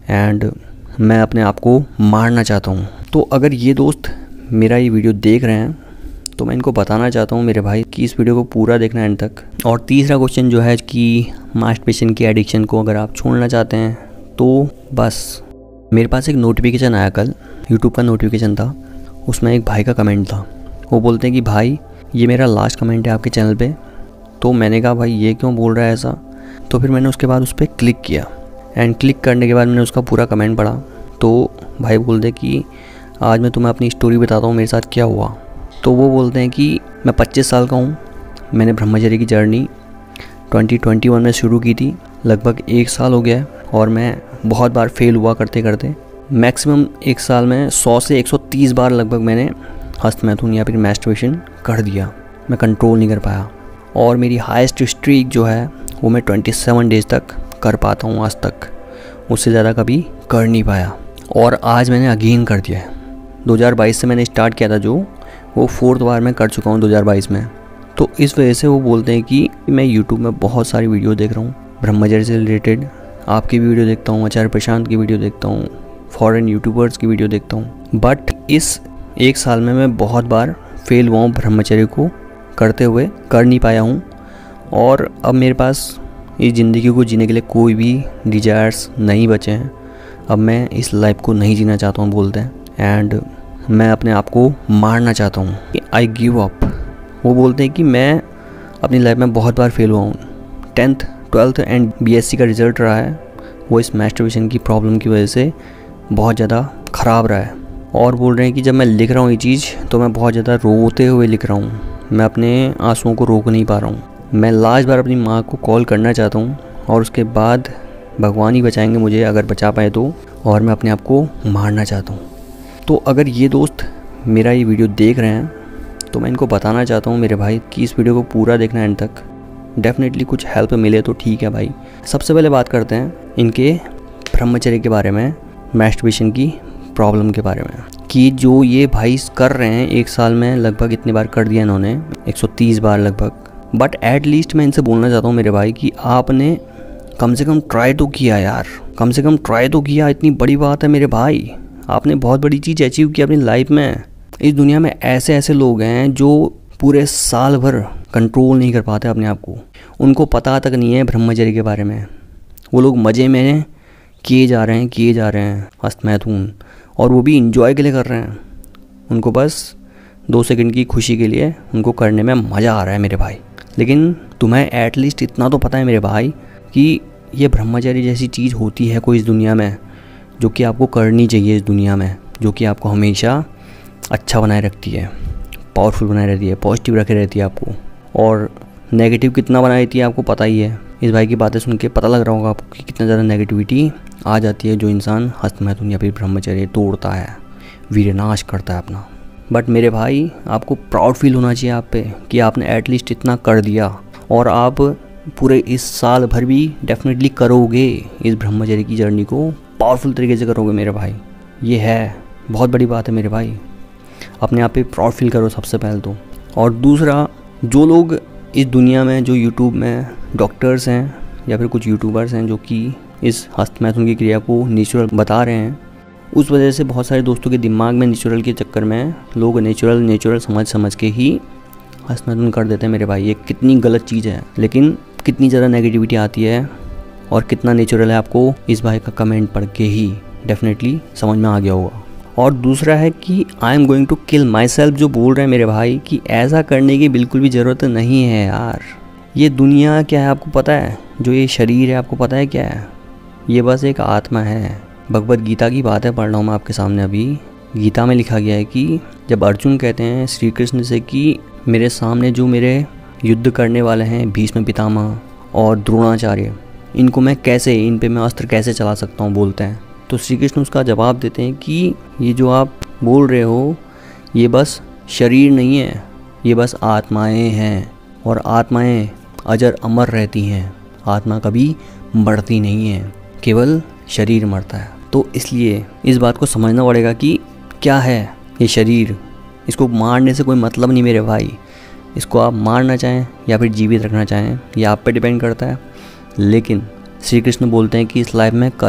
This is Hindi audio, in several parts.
एंड मैं अपने आप को मारना चाहता हूँ। तो अगर ये दोस्त मेरा ये वीडियो देख रहे हैं तो मैं इनको बताना चाहता हूँ मेरे भाई कि इस वीडियो को पूरा देखना एंड तक। और तीसरा क्वेश्चन जो है कि मास्टरबेशन की एडिक्शन को अगर आप छोड़ना चाहते हैं तो बस मेरे पास एक नोटिफिकेशन आया कल, यूट्यूब का नोटिफिकेशन था। उसमें एक भाई का कमेंट था। वो बोलते हैं कि भाई ये मेरा लास्ट कमेंट है आपके चैनल पे। तो मैंने कहा भाई ये क्यों बोल रहा है ऐसा। तो फिर मैंने उसके बाद उस पर क्लिक किया एंड क्लिक करने के बाद मैंने उसका पूरा कमेंट पढ़ा। तो भाई बोलते कि आज मैं तुम्हें अपनी स्टोरी बताता हूँ मेरे साथ क्या हुआ। तो वो बोलते हैं कि मैं 25 साल का हूँ। मैंने ब्रह्मचर्य की जर्नी 2021 में शुरू की थी। लगभग 1 साल हो गया है और मैं बहुत बार फेल हुआ करते करते। मैक्सिमम 1 साल में 100 से 130 बार लगभग मैंने हस्तमैथुन या फिर मैस्टरबेशन कर दिया। मैं कंट्रोल नहीं कर पाया और मेरी हाईएस्ट स्ट्रीक जो है वो मैं 27 डेज़ तक कर पाता हूँ आज तक। उससे ज़्यादा कभी कर नहीं पाया और आज मैंने अगेन कर दिया है। 2022 से मैंने स्टार्ट किया था, जो वो 4th बार मैं कर चुका हूँ 2022 में। तो इस वजह से वो बोलते हैं कि मैं यूट्यूब में बहुत सारी वीडियो देख रहा हूँ ब्रह्मचर्य से रिलेटेड। आपकी वीडियो देखता हूँ, आचार्य प्रशांत की वीडियो देखता हूँ, फॉरेन यूट्यूबर्स की वीडियो देखता हूँ। बट इस 1 साल में मैं बहुत बार फेल हुआ हूँ ब्रह्मचर्य को करते हुए, कर नहीं पाया हूँ। और अब मेरे पास इस ज़िंदगी को जीने के लिए कोई भी डिज़ायर्स नहीं बचे हैं। अब मैं इस लाइफ को नहीं जीना चाहता हूँ बोलते हैं एंड मैं अपने आप को मारना चाहता हूँ कि आई गिव अप। वो बोलते हैं कि मैं अपनी लाइफ में बहुत बार फेल हुआ हूँ। 10th 12th एंड BSc का रिज़ल्ट रहा है वो इस मैस्टरबेशन की प्रॉब्लम की वजह से बहुत ज़्यादा ख़राब रहा है। और बोल रहे हैं कि जब मैं लिख रहा हूँ ये चीज़ तो मैं बहुत ज़्यादा रोते हुए लिख रहा हूँ। मैं अपने आंसुओं को रोक नहीं पा रहा हूँ। मैं लास्ट बार अपनी माँ को कॉल करना चाहता हूँ और उसके बाद भगवान ही बचाएंगे मुझे, अगर बचा पाए तो। और मैं अपने आप को मारना चाहता हूँ। तो अगर ये दोस्त मेरा ये वीडियो देख रहे हैं तो मैं इनको बताना चाहता हूँ मेरे भाई कि इस वीडियो को पूरा देखना एंड तक। डेफिनेटली कुछ हेल्प मिले तो ठीक है भाई। सबसे पहले बात करते हैं इनके ब्रह्मचर्य के बारे में, मैस्टरबेशन की प्रॉब्लम के बारे में, कि जो ये भाई कर रहे हैं 1 साल में लगभग इतनी बार कर दिया इन्होंने, 130 बार लगभग। बट एट लीस्ट मैं इनसे बोलना चाहता हूँ मेरे भाई कि आपने कम से कम ट्राई तो किया यार, कम से कम ट्राई तो किया। इतनी बड़ी बात है मेरे भाई, आपने बहुत बड़ी चीज़ अचीव की अपनी लाइफ में। इस दुनिया में ऐसे ऐसे लोग हैं जो पूरे साल भर कंट्रोल नहीं कर पाते अपने आप को। उनको पता तक नहीं है ब्रह्मचर्य के बारे में। वो लोग मज़े में किए जा रहे हैं हस्तमैथुन, और वो भी इंजॉय के लिए कर रहे हैं। उनको बस 2 सेकंड की खुशी के लिए उनको करने में मज़ा आ रहा है मेरे भाई। लेकिन तुम्हें एटलीस्ट इतना तो पता है मेरे भाई कि ये ब्रह्मचर्य जैसी चीज़ होती है कोई इस दुनिया में, जो कि आपको करनी चाहिए इस दुनिया में, जो कि आपको हमेशा अच्छा बनाए रखती है, पावरफुल बनाए रहती है, पॉजिटिव रखे रहती है आपको। और नेगेटिव कितना बनाए रहती है आपको पता ही है। इस भाई की बातें सुन के पता लग रहा होगा आपको कि कितना ज़्यादा नेगेटिविटी आ जाती है जो इंसान हस्तमैथुन या फिर ब्रह्मचर्य तोड़ता है, वीरनाश करता है अपना। बट मेरे भाई आपको प्राउड फील होना चाहिए आप पे कि आपने एटलीस्ट इतना कर दिया, और आप पूरे इस साल भर भी डेफिनेटली करोगे। इस ब्रह्मचर्य की जर्नी को पावरफुल तरीके से करोगे मेरे भाई। ये है बहुत बड़ी बात है मेरे भाई। अपने आप पे प्राउड फील करो सबसे पहले तो। और दूसरा, जो लोग इस दुनिया में, जो यूट्यूब में डॉक्टर्स हैं या फिर कुछ यूट्यूबर्स हैं जो कि इस हस्तमैथुन की क्रिया को नेचुरल बता रहे हैं, उस वजह से बहुत सारे दोस्तों के दिमाग में नेचुरल के चक्कर में लोग नेचुरल समझ के ही हस्तमैथुन कर देते हैं मेरे भाई। ये कितनी गलत चीज़ है, लेकिन कितनी ज़्यादा नेगेटिविटी आती है और कितना नेचुरल है आपको इस भाई का कमेंट पढ़ के ही डेफिनेटली समझ में आ गया होगा। और दूसरा है कि I am going to kill myself, जो बोल रहे हैं मेरे भाई कि ऐसा करने की बिल्कुल भी ज़रूरत नहीं है यार। ये दुनिया क्या है आपको पता है? जो ये शरीर है आपको पता है क्या है? ये बस एक आत्मा है। भगवद गीता की बातें पढ़ रहा हूँ मैं आपके सामने अभी। गीता में लिखा गया है कि जब अर्जुन कहते हैं श्री कृष्ण से कि मेरे सामने जो मेरे युद्ध करने वाले हैं भीष्म पितामह और द्रोणाचार्य, इनको मैं कैसे, इन पे मैं अस्त्र कैसे चला सकता हूँ बोलते हैं। तो श्री कृष्ण उसका जवाब देते हैं कि ये जो आप बोल रहे हो ये बस शरीर नहीं है, ये बस आत्माएं हैं, और आत्माएं अजर अमर रहती हैं। आत्मा कभी मरती नहीं है, केवल शरीर मरता है। तो इसलिए इस बात को समझना पड़ेगा कि क्या है ये शरीर। इसको मारने से कोई मतलब नहीं मेरे भाई। इसको आप मारना चाहें या फिर जीवित रखना चाहें, ये आप पे डिपेंड करता है। लेकिन श्री कृष्ण बोलते हैं कि इस लाइफ में कर्म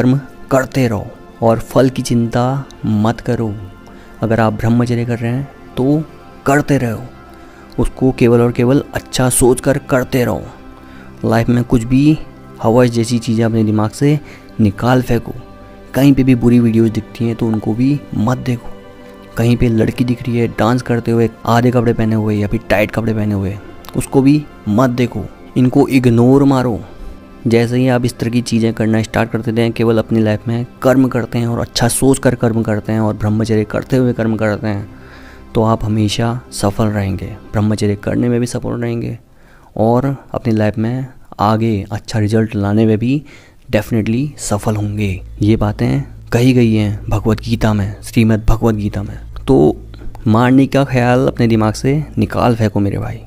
करते रहो और फल की चिंता मत करो। अगर आप ब्रह्मचर्य कर रहे हैं तो करते रहो, उसको केवल और केवल अच्छा सोच कर करते रहो। लाइफ में कुछ भी हवस जैसी चीज़ें अपने दिमाग से निकाल फेंको। कहीं पे भी बुरी वीडियोस दिखती हैं तो उनको भी मत देखो। कहीं पे लड़की दिख रही है डांस करते हुए आधे कपड़े पहने हुए या फिर टाइट कपड़े पहने हुए, उसको भी मत देखो, इनको इग्नोर मारो। जैसे ही आप इस तरह की चीज़ें करना स्टार्ट कर देते हैं, केवल अपनी लाइफ में कर्म करते हैं और अच्छा सोच कर कर्म करते हैं और ब्रह्मचर्य करते हुए कर्म करते हैं, तो आप हमेशा सफल रहेंगे। ब्रह्मचर्य करने में भी सफल रहेंगे और अपनी लाइफ में आगे अच्छा रिजल्ट लाने में भी डेफिनेटली सफल होंगे। ये बातें कही गई हैं भगवत गीता में, श्रीमद् भगवत गीता में। तो मारने का ख्याल अपने दिमाग से निकाल फेंको मेरे भाई।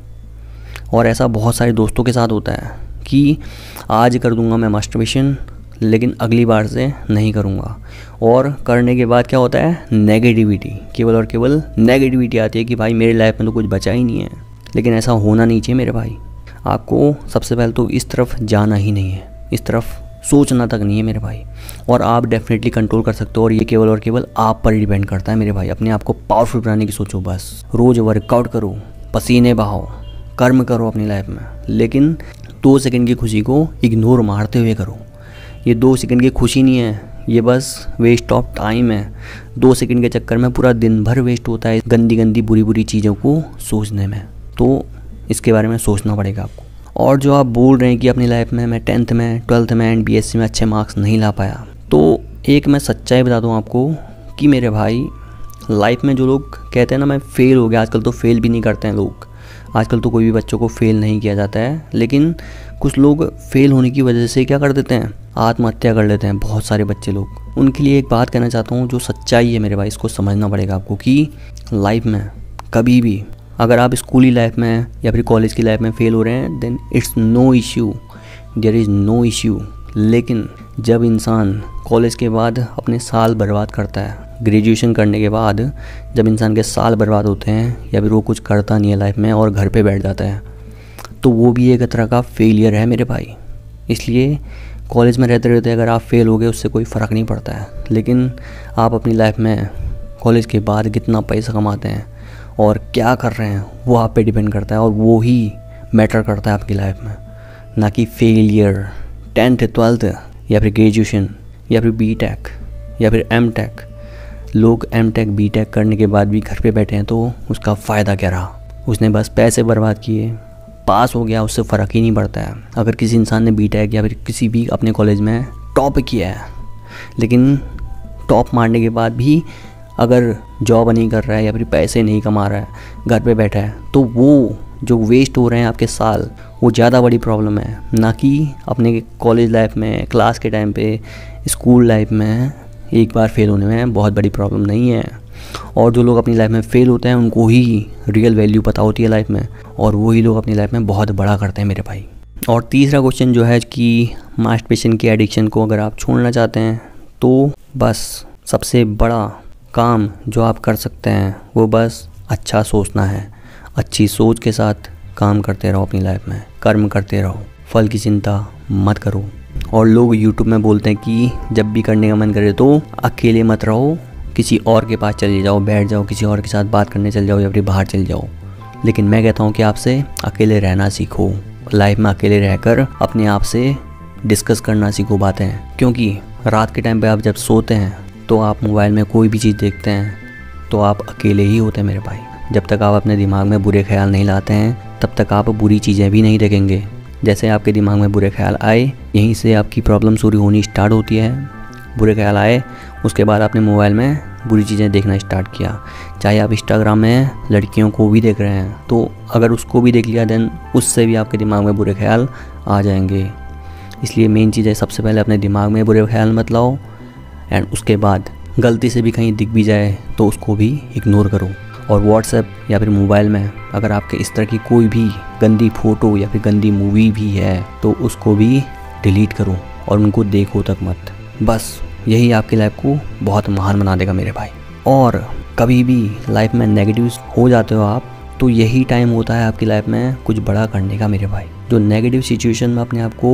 और ऐसा बहुत सारे दोस्तों के साथ होता है कि आज कर दूंगा मैं मास्टरबेशन, लेकिन अगली बार से नहीं करूंगा। और करने के बाद क्या होता है, नेगेटिविटी, केवल और केवल नेगेटिविटी आती है कि भाई मेरी लाइफ में तो कुछ बचा ही नहीं है। लेकिन ऐसा होना नहीं चाहिए मेरे भाई। आपको सबसे पहले तो इस तरफ जाना ही नहीं है, इस तरफ सोचना तक नहीं है मेरे भाई। और आप डेफिनेटली कंट्रोल कर सकते हो और ये केवल और केवल आप पर डिपेंड करता है मेरे भाई। अपने आप को पावरफुल बनाने की सोचो बस। रोज़ वर्कआउट करो, पसीने बहाओ, कर्म करो अपनी लाइफ में, लेकिन 2 सेकंड की खुशी को इग्नोर मारते हुए करो। ये 2 सेकंड की खुशी नहीं है, ये बस वेस्ट ऑफ टाइम है। 2 सेकंड के चक्कर में पूरा दिन भर वेस्ट होता है गंदी गंदी बुरी बुरी चीज़ों को सोचने में। तो इसके बारे में सोचना पड़ेगा आपको। और जो आप बोल रहे हैं कि अपनी लाइफ में मैं 10th में 12th में एंड BSc में अच्छे मार्क्स नहीं ला पाया, तो एक मैं सच्चाई बता दूं आपको कि मेरे भाई, लाइफ में जो लोग कहते हैं ना मैं फ़ेल हो गया, आजकल तो फेल भी नहीं करते हैं लोग। आजकल तो कोई भी बच्चों को फ़ेल नहीं किया जाता है, लेकिन कुछ लोग फेल होने की वजह से क्या कर देते हैं, आत्महत्या कर लेते हैं बहुत सारे बच्चे लोग। उनके लिए एक बात कहना चाहता हूँ जो सच्चाई है मेरे भाई, इसको समझना पड़ेगा आपको कि लाइफ में कभी भी अगर आप स्कूली लाइफ में या फिर कॉलेज की लाइफ में फ़ेल हो रहे हैं, then it's no issue, there is no issue. लेकिन जब इंसान कॉलेज के बाद अपने साल बर्बाद करता है, ग्रेजुएशन करने के बाद जब इंसान के साल बर्बाद होते हैं या फिर वो कुछ करता नहीं है लाइफ में और घर पे बैठ जाता है, तो वो भी एक तरह का फेलियर है मेरे भाई। इसलिए कॉलेज में रहते रहते अगर आप फेल हो गए उससे कोई फ़र्क नहीं पड़ता है, लेकिन आप अपनी लाइफ में कॉलेज के बाद कितना पैसा कमाते हैं और क्या कर रहे हैं वो आप पे डिपेंड करता है और वो ही मैटर करता है आपकी लाइफ में, ना कि फेलियर। 10th 12th या फिर ग्रेजुएशन या फिर BTech या फिर MTech, लोग MTech BTech करने के बाद भी घर पे बैठे हैं, तो उसका फ़ायदा क्या रहा? उसने बस पैसे बर्बाद किए, पास हो गया, उससे फ़र्क ही नहीं पड़ता है। अगर किसी इंसान ने BTech या फिर किसी भी अपने कॉलेज में टॉप किया है, लेकिन टॉप मारने के बाद भी अगर जॉब नहीं कर रहा है या फिर पैसे नहीं कमा रहा है, घर पे बैठा है, तो वो जो वेस्ट हो रहे हैं आपके साल, वो ज़्यादा बड़ी प्रॉब्लम है, ना कि अपने कॉलेज लाइफ में, क्लास के टाइम पे, स्कूल लाइफ में एक बार फेल होने में बहुत बड़ी प्रॉब्लम नहीं है। और जो लोग अपनी लाइफ में फ़ेल होते हैं उनको ही रियल वैल्यू पता होती है लाइफ में, और वही लोग अपनी लाइफ में बहुत बड़ा करते हैं मेरे भाई। और तीसरा क्वेश्चन जो है कि मास्टरबेशन की एडिक्शन को अगर आप छोड़ना चाहते हैं, तो बस सबसे बड़ा काम जो आप कर सकते हैं वो बस अच्छा सोचना है। अच्छी सोच के साथ काम करते रहो अपनी लाइफ में, कर्म करते रहो, फल की चिंता मत करो। और लोग यूट्यूब में बोलते हैं कि जब भी करने का मन करे तो अकेले मत रहो, किसी और के पास चले जाओ, बैठ जाओ, किसी और के साथ बात करने चले जाओ या फिर बाहर चले जाओ। लेकिन मैं कहता हूँ कि आपसे अकेले रहना सीखो। लाइफ में अकेले रहकर अपने आप से डिस्कस करना सीखो बातें, क्योंकि रात के टाइम पे आप जब सोते हैं तो आप मोबाइल में कोई भी चीज़ देखते हैं तो आप अकेले ही होते हैं मेरे भाई। जब तक आप अपने दिमाग में बुरे ख्याल नहीं लाते हैं तब तक आप बुरी चीज़ें भी नहीं देखेंगे। जैसे आपके दिमाग में बुरे ख्याल आए, यहीं से आपकी प्रॉब्लम शुरू होनी स्टार्ट होती है। बुरे ख्याल आए, उसके बाद आपने मोबाइल में बुरी चीज़ें देखना स्टार्ट किया। चाहे आप इंस्टाग्राम में लड़कियों को भी देख रहे हैं, तो अगर उसको भी देख लिया देन उससे भी आपके दिमाग में बुरे ख्याल आ जाएंगे। इसलिए मेन चीज़ है, सबसे पहले अपने दिमाग में बुरे ख्याल मत लाओ, एंड उसके बाद गलती से भी कहीं दिख भी जाए तो उसको भी इग्नोर करो। और व्हाट्सएप या फिर मोबाइल में अगर आपके इस तरह की कोई भी गंदी फ़ोटो या फिर गंदी मूवी भी है तो उसको भी डिलीट करो और उनको देखो तक मत। बस यही आपकी लाइफ को बहुत महान बना देगा मेरे भाई। और कभी भी लाइफ में नेगेटिव हो जाते हो आप, तो यही टाइम होता है आपकी लाइफ में कुछ बड़ा करने का मेरे भाई। जो नेगेटिव सिचुएशन में अपने आप को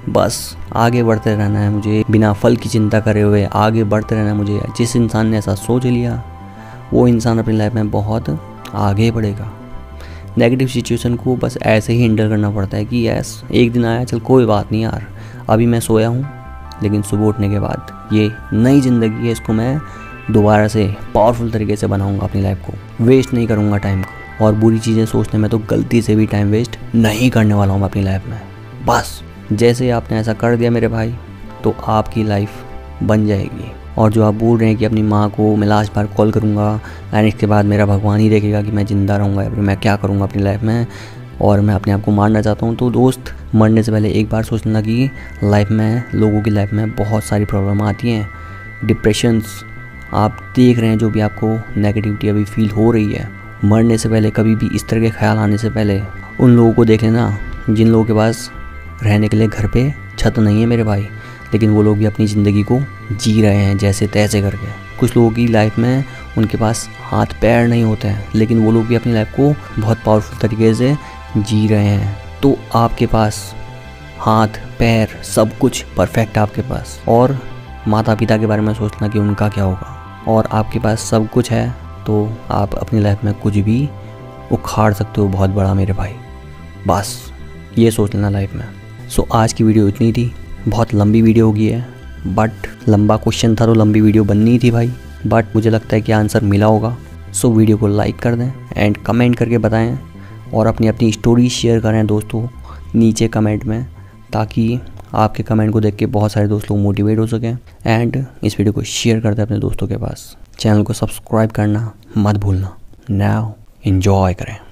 बस आगे बढ़ते रहना है मुझे, बिना फल की चिंता करे हुए आगे बढ़ते रहना है मुझे। जिस इंसान ने ऐसा सोच लिया वो इंसान अपनी लाइफ में बहुत आगे बढ़ेगा। नेगेटिव सिचुएशन को बस ऐसे ही हैंडल करना पड़ता है कि यस एक दिन आया, चल कोई बात नहीं यार, अभी मैं सोया हूँ लेकिन सुबह उठने के बाद ये नई ज़िंदगी है, इसको मैं दोबारा से पावरफुल तरीके से बनाऊँगा, अपनी लाइफ को वेस्ट नहीं करूँगा टाइम को, और बुरी चीज़ें सोचने में तो गलती से भी टाइम वेस्ट नहीं करने वाला हूँ मैं अपनी लाइफ में। बस जैसे आपने ऐसा कर दिया मेरे भाई तो आपकी लाइफ बन जाएगी। और जो आप बोल रहे हैं कि अपनी माँ को मैं लास्ट बार कॉल करूँगा एंड इसके बाद मेरा भगवान ही देखेगा कि मैं ज़िंदा रहूँगा या फिर मैं क्या करूँगा अपनी लाइफ में, और मैं अपने आप को मारना चाहता हूँ, तो दोस्त मरने से पहले एक बार सोच लेना कि लाइफ में, लोगों की लाइफ में बहुत सारी प्रॉब्लम आती हैं, डिप्रेशंस आप देख रहे हैं, जो भी आपको नेगेटिविटी अभी फील हो रही है, मरने से पहले कभी भी इस तरह के ख्याल आने से पहले उन लोगों को देख लेना जिन लोगों के पास रहने के लिए घर पे छत नहीं है मेरे भाई, लेकिन वो लोग भी अपनी ज़िंदगी को जी रहे हैं जैसे तैसे करके। कुछ लोगों की लाइफ में उनके पास हाथ पैर नहीं होते हैं, लेकिन वो लोग भी अपनी लाइफ को बहुत पावरफुल तरीके से जी रहे हैं। तो आपके पास हाथ पैर सब कुछ परफेक्ट आपके पास, और माता पिता के बारे में सोचना कि उनका क्या होगा, और आपके पास सब कुछ है तो आप अपनी लाइफ में कुछ भी उखाड़ सकते हो बहुत बड़ा मेरे भाई। बस ये सोच लेना लाइफ में। सो आज की वीडियो इतनी थी, बहुत लंबी वीडियो हो गई है, बट लंबा क्वेश्चन था तो लंबी वीडियो बननी थी भाई, बट मुझे लगता है कि आंसर मिला होगा। सो वीडियो को लाइक कर दें एंड कमेंट करके बताएं, और अपनी अपनी स्टोरी शेयर करें दोस्तों नीचे कमेंट में, ताकि आपके कमेंट को देख के बहुत सारे दोस्त लोग मोटिवेट हो सकें। एंड इस वीडियो को शेयर कर दें अपने दोस्तों के पास। चैनल को सब्सक्राइब करना मत भूलना। नाउ एंजॉय करें।